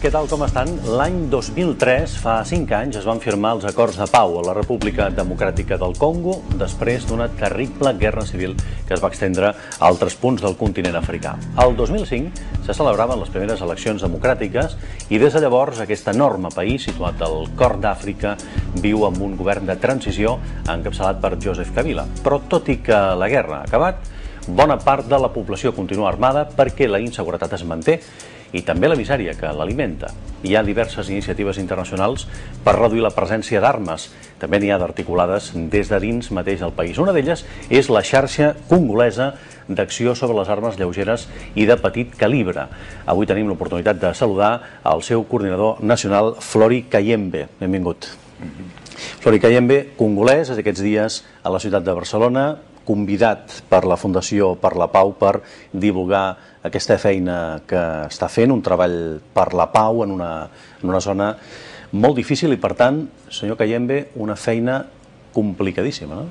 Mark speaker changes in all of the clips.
Speaker 1: què tal, com estan? L'any 2003, fa 5 anys, es van firmar els acords de pau a la República Democràtica del Congo després d'una terrible guerra civil que es va extendre a altres punts del continent africà. El 2005 se celebraven les primeres eleccions democràtiques i des de llavors aquest enorme país, situat al cor d'Àfrica, viu amb un govern de transició encapçalat per Joseph Kabila. Però tot i que la guerra ha acabat, bona part de la població continua armada perquè la inseguretat es manté i també la misèria que l'alimenta. Hi ha diverses iniciatives internacionals per reduir la presència d'armes. També n'hi ha d'articulades des de dins mateix del país. Una d'elles és la xarxa congolesa d'acció sobre les armes lleugeres i de petit calibre. Avui tenim l'oportunitat de saludar el seu coordinador nacional, Flori Kayembe. Benvingut. Flori Kayembe, congolès, aquests dies a la ciutat de Barcelona, convidat per la Fundació per la Pau per divulgar aquesta feina que està fent, un treball per la pau en una zona molt difícil i, per tant, senyor Kayembe, una feina complicadíssima, no?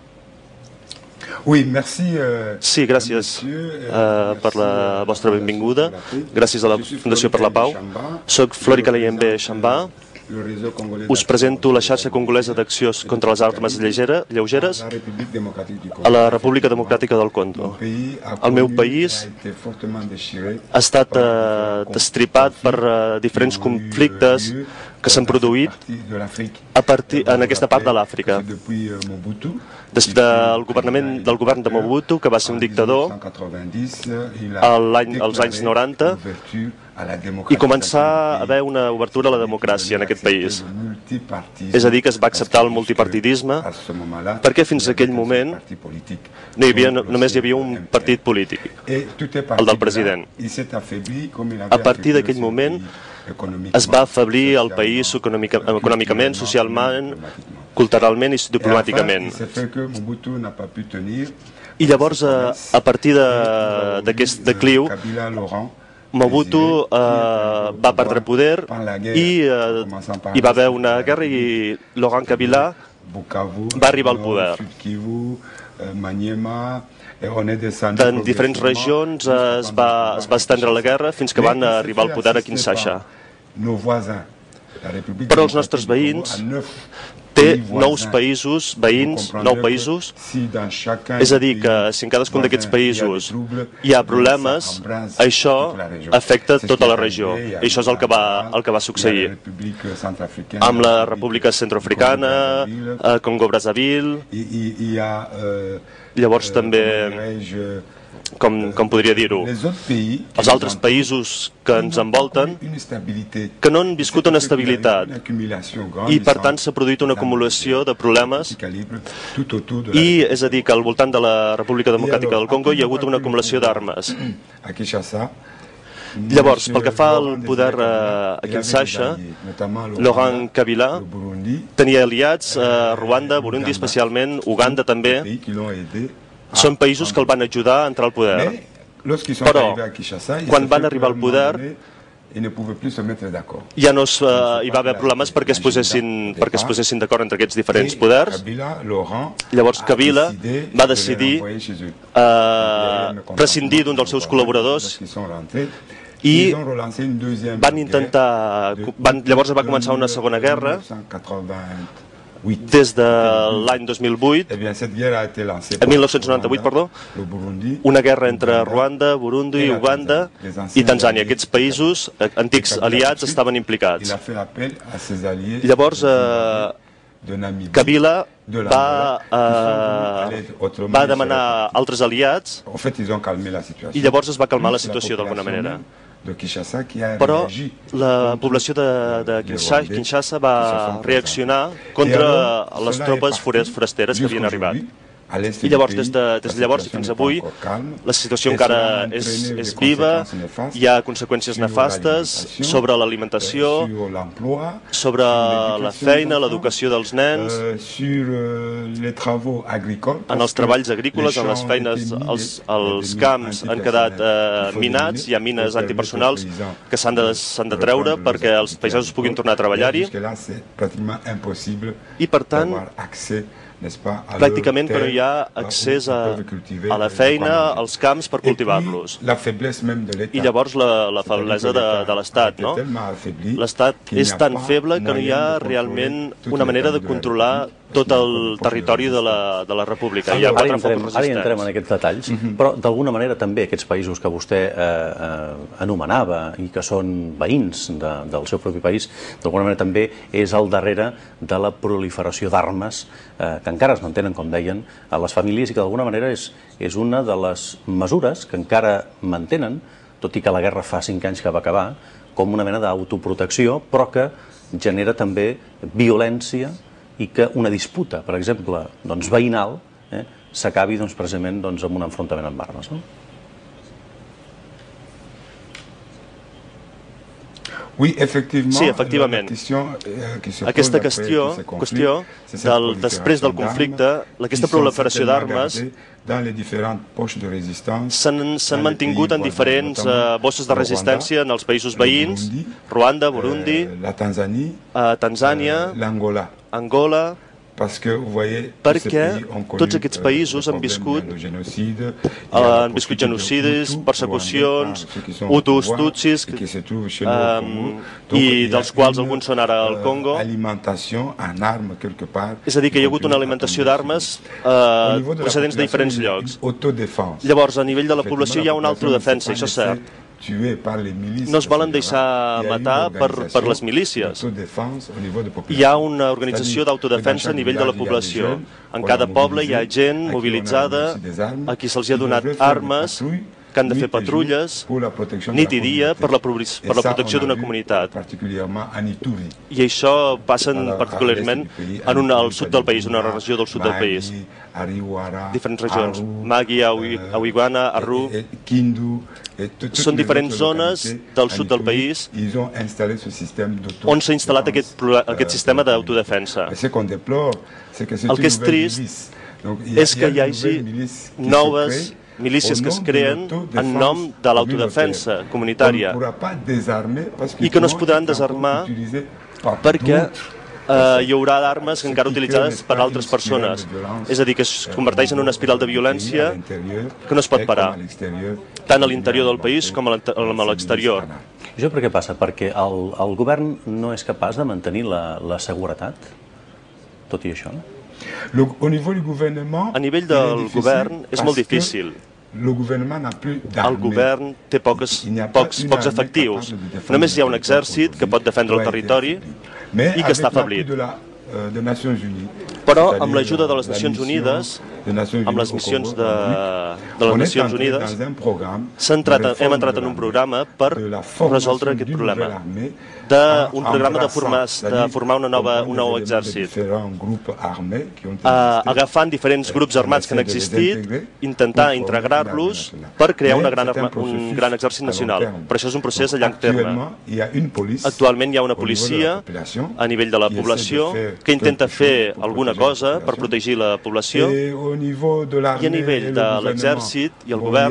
Speaker 2: Sí, gràcies per la vostra benvinguda. Gràcies a la Fundació per la Pau. Soc Flori Kayembe Chamba. Us presento la xarxa congolesa d'acció contra les armes lleugeres a la República Democràtica del Congo. El meu país ha estat destripat per diferents conflictes que s'han produït en aquesta part de l'Àfrica. Des del govern de Mobutu, que va ser un dictador als anys 90, i començar a haver una obertura a la democràcia en aquest país. És a dir, que es va acceptar el multipartidisme, perquè fins a aquell moment només hi havia un partit polític, el del president. A partir d'aquell moment es va afeblir el país econòmicament, socialment, culturalment i diplomàticament. I llavors, a partir d'aquest decliu, Mobutu va perdre poder i hi va haver una guerra i Laurent Kabila va arribar al poder. En diferents regions es va estendre la guerra fins que van arribar al poder a Kinshasa. Però els nostres veïns té 9 països veïns, 9 països, és a dir, que si en cadascun d'aquests països hi ha problemes, això afecta tota la regió. I això és el que va succeir amb la República Centroafricana, Congo-Brazzaville, llavors també, com podria dir-ho, els altres països que ens envolten, que no han viscut una estabilitat i per tant s'ha produït una acumulació de problemes i és a dir que al voltant de la República Democràtica del Congo hi ha hagut una acumulació d'armes. Llavors, pel que fa al poder a Kinshasa, Laurent Kabila tenia aliats a Ruanda, Burundi especialment, Uganda també. Són països que el van ajudar a entrar al poder. Però, quan van arribar al poder, ja no hi va haver problemes perquè es posessin d'acord entre aquests diferents poders. Llavors Kabila va decidir prescindir d'un dels seus col·laboradors i van intentar... Llavors va començar una segona guerra des de l'any 2008, en 1998, perdó, una guerra entre Ruanda, Burundi, Uganda i Tanzània. Aquests països, antics aliats, estaven implicats. Llavors, Kabila va demanar altres aliats i llavors es va calmar la situació d'alguna manera. Però la població de Kinshasa va reaccionar contra les tropes forasteres que havien arribat. I llavors, des de llavors i fins avui, la situació encara és viva, hi ha conseqüències nefastes sobre l'alimentació, sobre la feina, l'educació dels nens, en els treballs agrícoles, en les feines, els camps han quedat minats, hi ha mines antipersonals que s'han de treure perquè els pagesos puguin tornar a treballar-hi i, per tant, pràcticament que no hi ha accés a la feina, als camps per cultivar-los. I llavors la feblesa de l'Estat. L'Estat és tan feble que no hi ha realment una manera de controlar tot el territori de la República.
Speaker 1: Ara hi entrem en aquests detalls, però d'alguna manera també aquests països que vostè anomenava i que són veïns del seu propi país, d'alguna manera també és al darrere de la proliferació d'armes que encara es mantenen, com deien, a les famílies i que d'alguna manera és una de les mesures que encara mantenen, tot i que la guerra fa 5 anys que va acabar, com una mena d'autoprotecció, però que genera també violència i que una disputa, per exemple, veïnal, s'acabi precisament amb un enfrontament amb armes.
Speaker 2: Sí, efectivament. Aquesta qüestió després del conflicte, aquesta proliferació d'armes s'han mantingut en diferents bosses de resistència en els països veïns, Ruanda, Burundi, Tanzània, Angola, perquè tots aquests països han viscut genocidis, persecucions, hutus, tutsis, i dels quals alguns són ara al Congo. És a dir, que hi ha hagut una alimentació d'armes procedents de diferents llocs. Llavors, a nivell de la població hi ha una autodefensa, això és cert. No es volen deixar matar per les milícies. Hi ha una organització d'autodefensa a nivell de la població. En cada poble hi ha gent mobilitzada a qui se'ls ha donat armes, que han de fer patrulles nit i dia per la protecció d'una comunitat. I això passa particularment al sud del país, una regió del sud del país. Diferents regions, Magui, Awiguana, Aru, són diferents zones del sud del país on s'ha instal·lat aquest sistema d'autodefensa. El que és trist és que hi hagi noves milícies que es creen en nom de l'autodefensa comunitària i que no es podran desarmar perquè hi haurà armes encara utilitzades per altres persones. És a dir, que es converteix en una espiral de violència que no es pot parar, tant a l'interior del país com a l'exterior.
Speaker 1: I això per què passa? Perquè el govern no és capaç de mantenir la seguretat, tot i això?
Speaker 2: A nivell del govern és molt difícil. El govern té pocs efectius. Només hi ha un exèrcit que pot defendre el territori i que està afeblit. Però amb l'ajuda de les Nacions Unides, amb les missions de les Nacions Unides, hem entrat en un programa per resoldre aquest problema. Un programa de formar un nou exèrcit, agafant diferents grups armats que han existit, intentar integrar-los per crear un gran exèrcit nacional. Però això és un procés a llarg terme. Actualment hi ha una policia a nivell de la població que intenta fer alguna cosa per protegir la població, i a nivell de l'exèrcit i el govern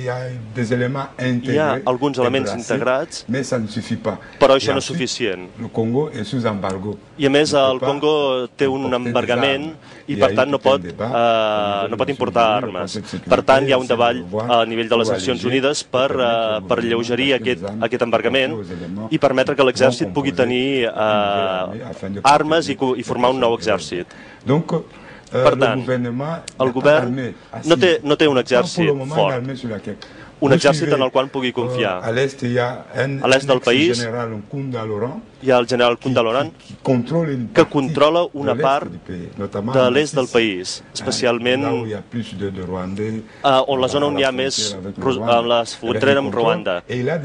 Speaker 2: hi ha alguns elements integrats, però això no és suficient. I a més el Congo té un embargament i per tant no pot importar armes. Per tant hi ha un treball a nivell de les Nacions Unides per alleugerir aquest embargament i permetre que l'exèrcit pugui tenir armes i formar un nou exèrcit. Per tant, el govern no té un exèrcit fort, un exèrcit en el qual pugui confiar. A l'est del país hi ha el general Kundaloran, que controla una part de l'est del país, especialment on la zona on hi ha més, la frontera amb Ruanda.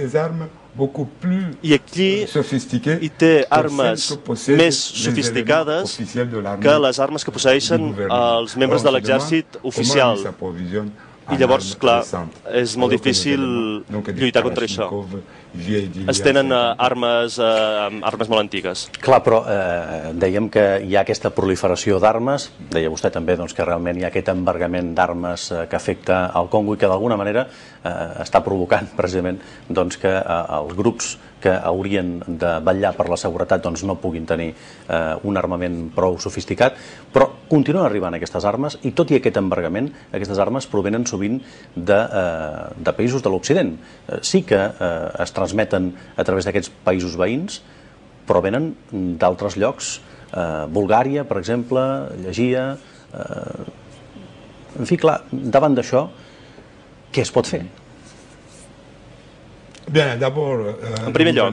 Speaker 2: I aquí hi té armes més sofisticades que les armes que posseeixen els membres de l'exèrcit oficial. I llavors, clar, és molt difícil lluitar contra això. es tenen armes molt antigues.
Speaker 1: Clar, però dèiem que hi ha aquesta proliferació d'armes, deia vostè també que realment hi ha aquest embargament d'armes que afecta al Congo i que d'alguna manera està provocant precisament que els grups que haurien de vetllar per la seguretat no puguin tenir un armament prou sofisticat, però continuen arribant aquestes armes i tot i aquest embargament, aquestes armes provenen sovint de països de l'Occident. Sí que es transmeten a través d'aquests països veïns, però venen d'altres llocs, Bulgària, per exemple, llegia... En fi, clar, davant d'això, què es pot fer?
Speaker 2: En primer lloc,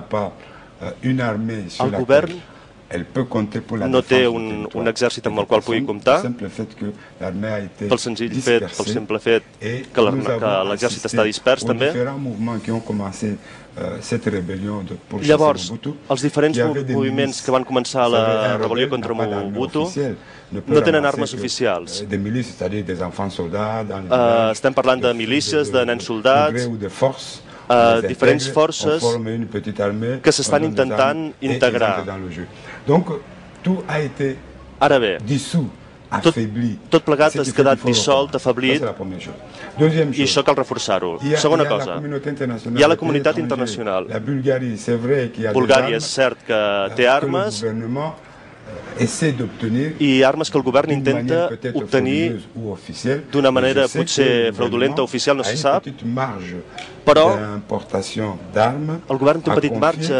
Speaker 2: el govern no té un exèrcit amb el qual pugui comptar pel simple fet que l'exèrcit està dispers també. Llavors, els diferents moviments que van començar la rebel·lió contra Mobutu no tenen armes oficials. Estem parlant de milícies, de nens soldats, diferents forces que s'estan intentant integrar. Ara bé, tot plegat ha quedat dissolt, afeblit, i això cal reforçar-ho. Segona cosa, hi ha la comunitat internacional. Bulgària és cert que té armes i armes que el govern intenta obtenir d'una manera potser fraudulenta o oficial, no se sap, però el govern té un petit marge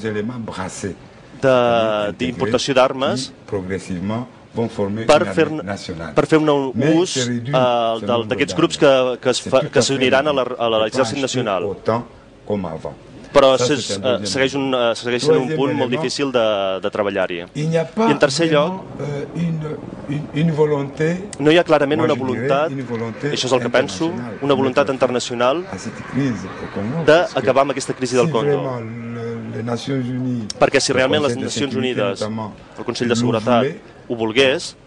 Speaker 2: d'importació d'armes per fer un ús d'aquests grups que s'uniran a l'exèrcit nacional. Però segueix sent un punt molt difícil de treballar-hi. I en tercer lloc, no hi ha clarament una voluntat, això és el que penso, una voluntat internacional d'acabar amb aquesta crisi del Congo. Perquè si realment les Nacions Unides, el Consell de Seguretat, ho volgués,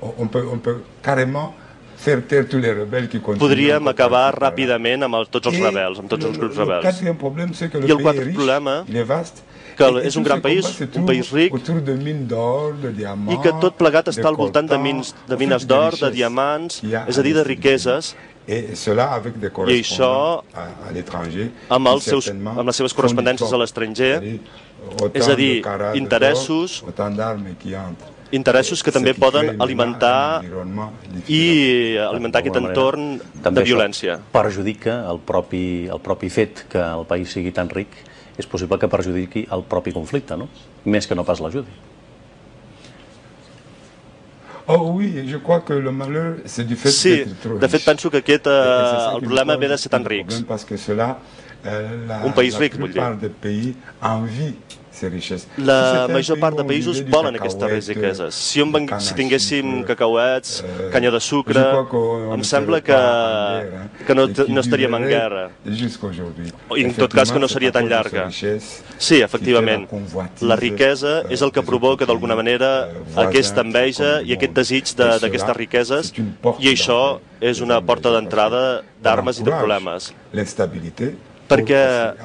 Speaker 2: podríem acabar ràpidament amb tots els rebels, amb tots els grups rebels. I el quart problema, que és un gran país, un país ric, i que tot plegat està al voltant de mines d'or, de diamants, és a dir, de riqueses, i això, amb les seves correspondències a l'estranger, és a dir, interessos que també poden alimentar aquest entorn de violència.
Speaker 1: Perjudica el propi fet que el país sigui tan ric, és possible que perjudiqui el propi conflicte, no? Més que no pas l'ajudi.
Speaker 2: Sí, de fet penso que el problema ve de ser tan rics. Un país ric, vull dir. La major part de països volen aquestes riqueses. Si tinguéssim cacauets, canya de sucre, em sembla que no estaríem en guerra. I en tot cas que no seria tan llarga. Sí, efectivament, la riquesa és el que provoca d'alguna manera aquesta enveja i aquest desig d'aquestes riqueses, i això és una porta d'entrada d'armes i de problemes. Perquè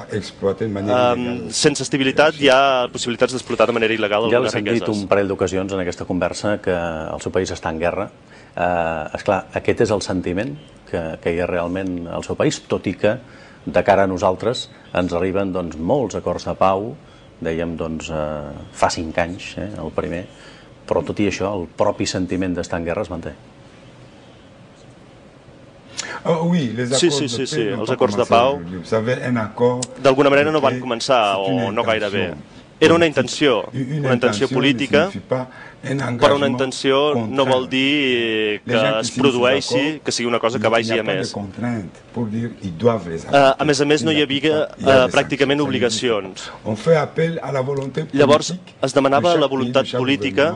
Speaker 2: sense estabilitat hi ha possibilitats d'explotar de manera il·legal algunes riqueses.
Speaker 1: Ja l'he sentit un parell d'ocasions en aquesta conversa que el seu país està en guerra. Esclar, aquest és el sentiment que hi ha realment al seu país, tot i que de cara a nosaltres ens arriben molts acords de pau, dèiem fa 5 anys, el primer, però tot i això el propi sentiment d'estar en guerra es manté.
Speaker 2: Sí, els acords de pau d'alguna manera no van començar, o no gaire bé. Era una intenció política, però una intenció no vol dir que es produeixi, que sigui una cosa que vagi a més. A més, no hi havia pràcticament obligacions. Llavors es demanava la voluntat política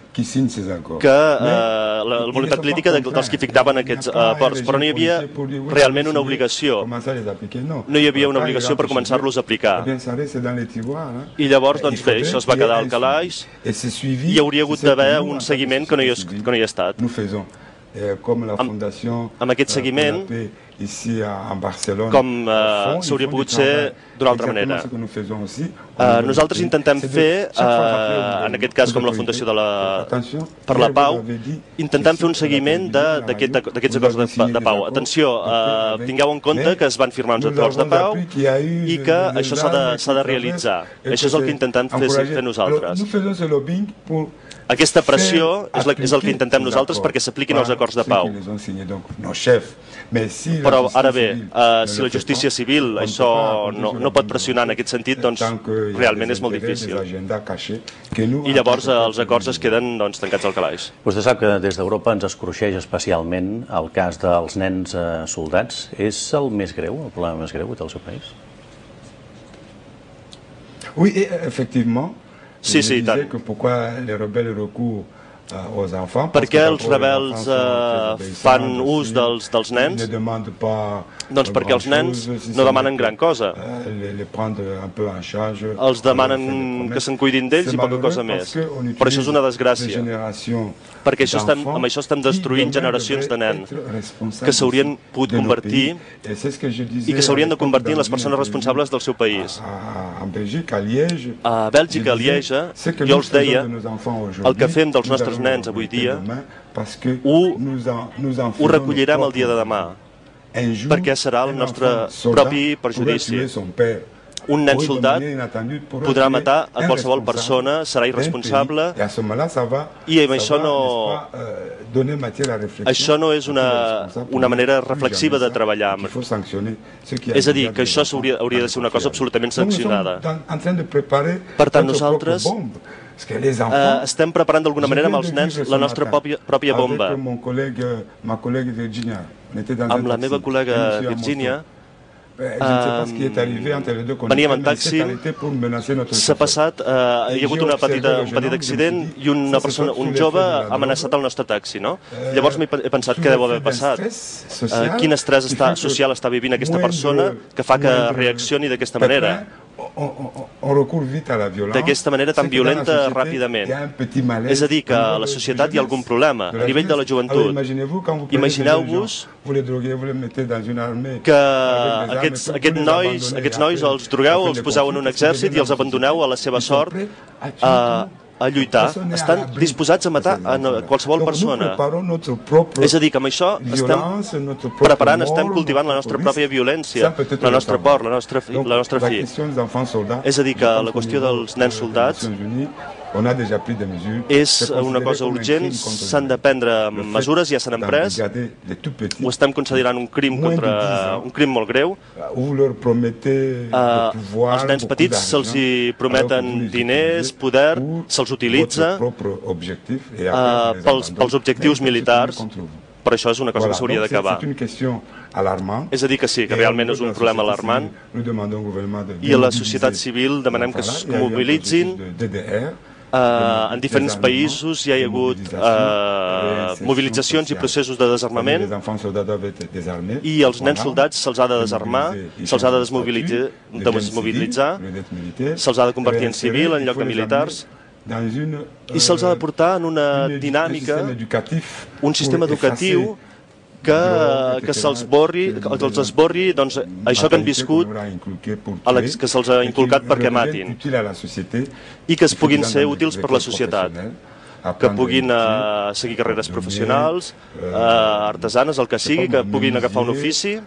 Speaker 2: dels qui signaven aquests acords, però no hi havia realment una obligació. No hi havia una obligació per començar-los a aplicar. I llavors, bé, això es va quedar al calaix i hi hauria hagut d'haver un seguiment que no hi ha estat. Amb aquest seguiment com s'hauria pogut ser d'una altra manera. Nosaltres intentem fer, en aquest cas com la Fundació per la Pau, intentem fer un seguiment d'aquests acords de pau. Atenció, tingueu en compte que es van firmar uns acords de pau i que això s'ha de realitzar. Això és el que intentem fer nosaltres. Aquesta pressió és el que intentem nosaltres perquè s'apliquin els acords de pau. Però ara bé, si la justícia civil això no pot pressionar en aquest sentit, doncs realment és molt difícil. I llavors els acords es queden tancats al calaix.
Speaker 1: Vostè sap que des d'Europa ens escruixeix especialment el cas dels nens soldats. És el més greu, el problema més greu que té el seu país?
Speaker 3: Oui, effectivement.
Speaker 2: Sí, i tant. Per què els rebels fan ús dels nens? Doncs perquè els nens no demanen gran cosa. Els demanen que se'n cuidin d'ells i poca cosa més. Però això és una desgràcia. Perquè amb això estem destruint generacions de nens que s'haurien pogut convertir i que s'haurien de convertir en les persones responsables del seu país. A Bèlgica, a Lieja, jo els deia, el que fem dels nostres nens avui dia ho recollirem el dia de demà, perquè serà el nostre propi perjudici. Un nen soldat podrà matar a qualsevol persona, serà irresponsable, i amb això no és una manera reflexiva de treballar. És a dir, que això hauria de ser una cosa absolutament sancionada. Per tant, nosaltres estem preparant d'alguna manera amb els nens la nostra pròpia bomba. Amb la meva col·lega Virginia veníem en taxi, s'ha passat, hi ha hagut un petit accident i un jove ha amenaçat el nostre taxi, no? Llavors he pensat què deu haver passat, quin estrès social està vivint aquesta persona que fa que reaccioni d'aquesta manera. D'aquesta manera tan violenta ràpidament. És a dir, que a la societat hi ha algun problema, a nivell de la joventut. Imagineu-vos que aquests nois els drogueu, els poseu en un exèrcit i els abandoneu a la seva sort a lluitar. Estan disposats a matar a qualsevol persona. És a dir, que amb això estem preparant, estem cultivant la nostra pròpia violència, la nostra por, la nostra fi. És a dir, que la qüestió dels nens soldats és una cosa urgent, s'han de prendre mesures, ja s'han pres, ho estem considerant un crim molt greu. Als nens petits se'ls prometen diners, poder, se'ls utilitza pels objectius militars, però això és una cosa que s'hauria d'acabar. És a dir, que sí, que realment és un problema alarmant, i a la societat civil demanem que es mobilitzin. En diferents països hi ha hagut mobilitzacions i processos de desarmament, i els nens soldats se'ls ha de desarmar, se'ls ha de desmobilitzar, se'ls ha de convertir en civil en lloc de militars, i se'ls ha de portar en una dinàmica, un sistema educatiu que se'ls esborri això que han viscut, que se'ls ha inculcat perquè matin, i que es puguin ser útils per la societat, que puguin seguir carreres professionals, artesanes, el que sigui, que puguin agafar un ofici,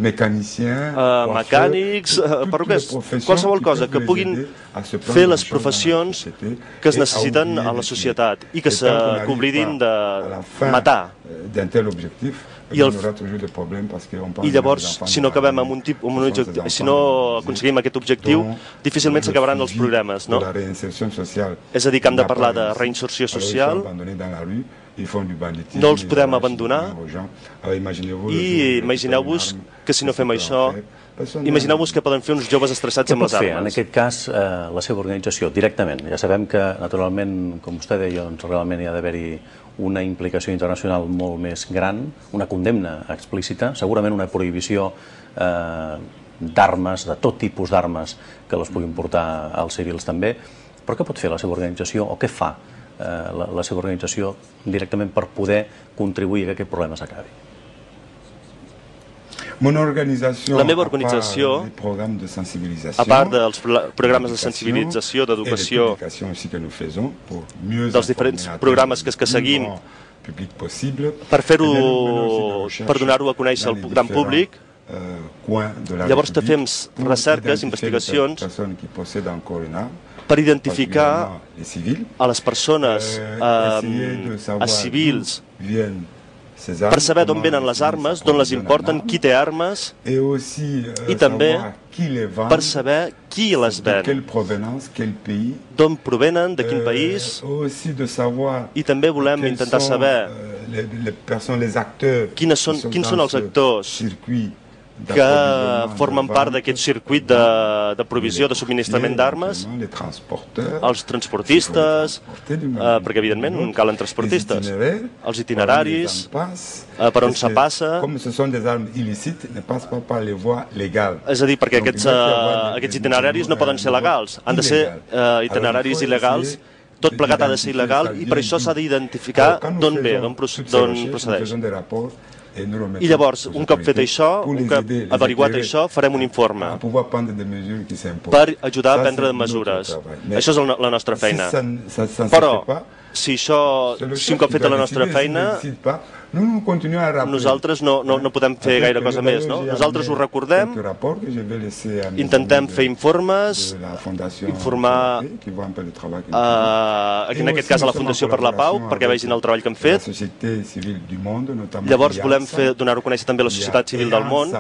Speaker 2: mecànics, qualsevol cosa, que puguin fer les professions que es necessiten a la societat i que s'oblidin de matar. I llavors, si no acabem amb un objectiu, si no aconseguim aquest objectiu, difícilment s'acabaran els problemes, no? És a dir, que hem de parlar de reinserció social, no els podem abandonar, i imagineu-vos que si no fem això, imagineu-vos que poden fer uns joves estressats amb les armes.
Speaker 1: En aquest cas, la seva organització, directament? Ja sabem que, naturalment, com vostè deia, realment hi ha d'haver-hi una implicació internacional molt més gran, una condemna explícita, segurament una prohibició d'armes, de tot tipus d'armes que les puguin portar als civils també. Però què pot fer la seva organització, o què fa la seva organització directament per poder contribuir a que aquest problema s'acabi?
Speaker 2: La meva organització, a part dels programes de sensibilització, d'educació, dels diferents programes que seguim per donar-ho a conèixer al gran públic, llavors fem recerques, investigacions per identificar a les persones, a civils, per saber d'on venen les armes, d'on les importen, qui té armes, i també per saber qui les ven, d'on provenen, de quin país, i també volem intentar saber quins són els actors que formen part d'aquest circuit de provisió, de subministrament d'armes, els transportistes, perquè evidentment calen transportistes, els itineraris, per on se passa, és a dir, perquè aquests itineraris no poden ser legals, han de ser itineraris il·legals, tot plegat ha de ser il·legal i per això s'ha d'identificar d'on ve, d'on procedeix. I llavors, un cop fet això, un cop averiguat això, farem un informe per ajudar a prendre mesures. Això és la nostra feina. Però, si un cop feta la nostra feina, nosaltres no podem fer gaire cosa més. Nosaltres ho recordem, intentem fer informes, informar, en aquest cas a la Fundació per la Pau, perquè vegin el treball que hem fet. Llavors volem donar-ho a conèixer també a la societat civil del món.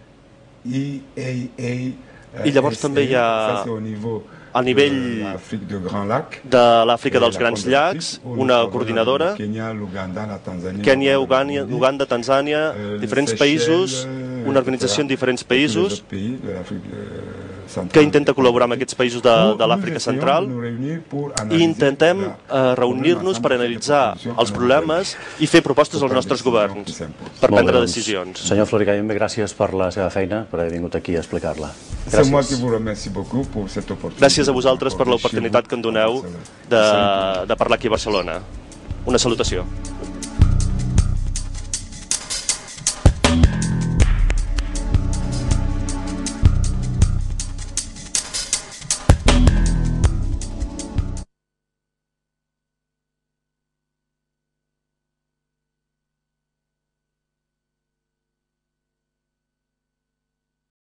Speaker 2: I llavors també hi ha, a nivell de l'Àfrica dels Grans Llacs, una coordinadora, Kènia, Uganda, Tanzània, diferents països, una organització en diferents països que intenta col·laborar amb aquests països de l'Àfrica Central i intentem reunir-nos per analitzar els problemes i fer propostes als nostres governs per prendre decisions.
Speaker 1: Senyor Flori Kayembe, gràcies per la seva feina, per haver vingut aquí a explicar-la.
Speaker 2: Gràcies a vosaltres per l'oportunitat que em doneu de parlar aquí a Barcelona. Una salutació.